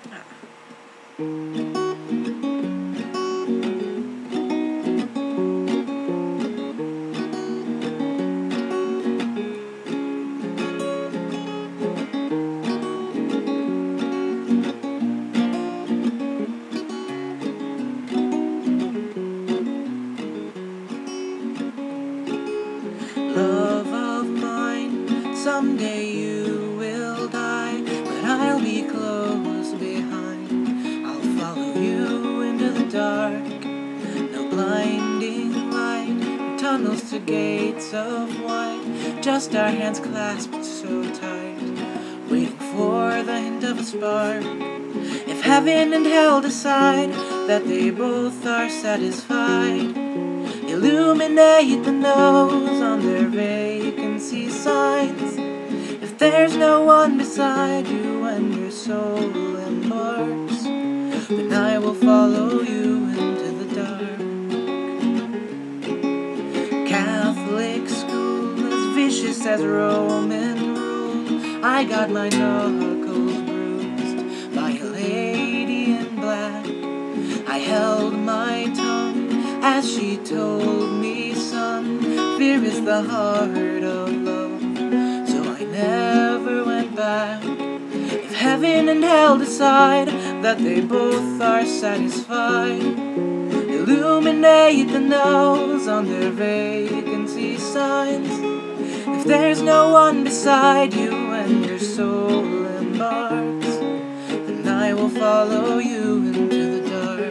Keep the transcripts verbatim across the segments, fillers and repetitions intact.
Love of mine, someday you will die, but I'll be close behind. I'll follow you into the dark. No blinding light, no tunnels to gates of white, just our hands clasped so tight, waiting for the hint of a spark. If heaven and hell decide that they both are satisfied, illuminate the nose on their vacancy signs. If there's no one beside you when your soul embarks, then I will follow you into the dark. Catholic school, as vicious as Roman rule, I got my knuckles bruised by a lady in black. I held my tongue as she told me, son, fear is the heart of love, so I never went back. If heaven and hell decide that they both are satisfied, illuminate the nose on their vacancy signs. If there's no one beside you when your soul embarks, then I will follow you into the dark.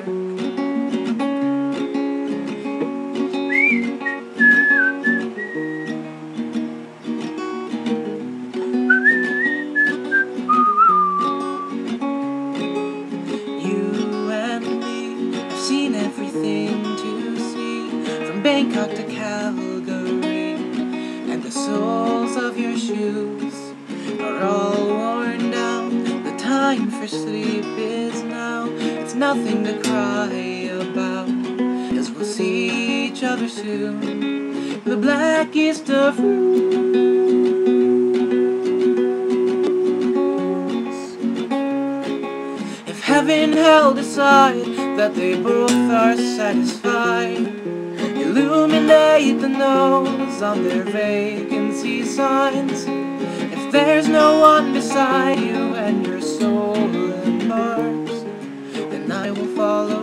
Seen everything to see, from Bangkok to Calgary, and the soles of your shoes are all worn down. The time for sleep is now. It's nothing to cry about, 'cause we'll see each other soon. The blackest of roots. If heaven and hell decide that they both are satisfied, illuminate the nose on their vacancy signs. If there's no one beside you and your soul embarks, then I will follow